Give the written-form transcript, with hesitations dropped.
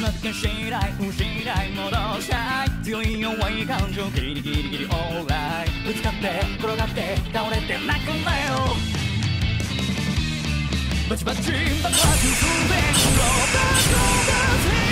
な気がしないしない戻したい強い弱い感情ギリギリギリオーライぶつかって転がって倒れて泣くんだよバチバチ爆発するべきのバカだぜ